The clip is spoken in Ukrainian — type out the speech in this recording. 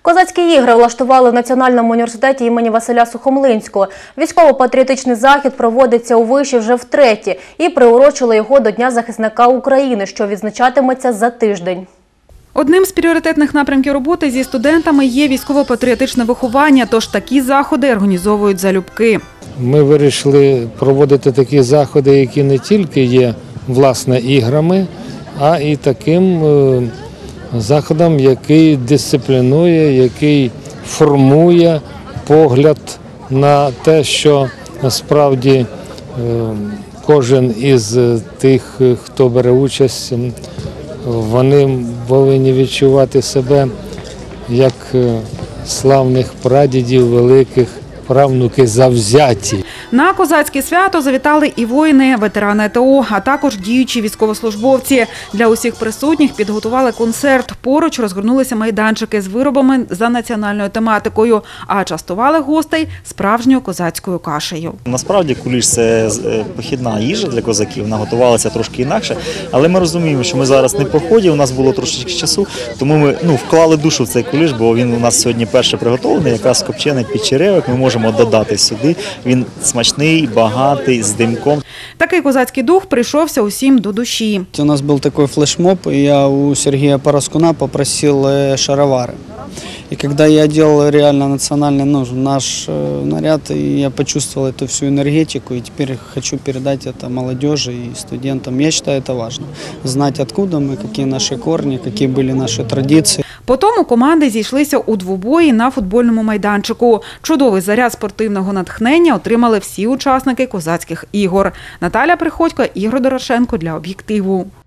Козацькі ігри влаштували в Національному університеті імені Василя Сухомлинського. Військово-патріотичний захід проводиться у виші вже втретє і приурочили його до Дня захисника України, що відзначатиметься за тиждень. Одним з пріоритетних напрямків роботи зі студентами є військово-патріотичне виховання, тож такі заходи організовують залюбки. Ми вирішили проводити такі заходи, які не тільки є, власне, іграми, а і таким заходом, який дисциплінує, який формує погляд на те, що насправді кожен із тих, хто бере участь, вони повинні відчувати себе як славних прадідів, великих правнуки завзяті. На козацьке свято завітали і воїни, ветерани АТО, а також діючі військовослужбовці. Для усіх присутніх підготували концерт. Поруч розгорнулися майданчики з виробами за національною тематикою, а частували гостей справжньою козацькою кашею. Насправді куліш – це похідна їжа для козаків, вона готувалася трошки інакше, але ми розуміємо, що ми зараз не в поході, у нас було трошечки часу, тому ми вклали душу в цей куліш, бо він у нас сьогодні перше приготовлений, якраз копчений під черевик, ми можемо додати сюди, він смачний, багатий, з димком. Такий козацький дух прийшовся усім до душі. У нас был такой флешмоб, и я у Сергея Параскуна попросил шаровары. И когда я одел реально национальный наш наряд, я почувствовал эту всю энергетику, и теперь хочу передать это молодежи и студентам. Я считаю, это важно. Знать, откуда мы, какие наши корни, какие были наши традиции. Потім команди зійшлися у двобої на футбольному майданчику. Чудовий заряд спортивного натхнення отримали всі учасники козацьких ігор. Наталя Приходько, Ігор Дорошенко для «Об'єктиву».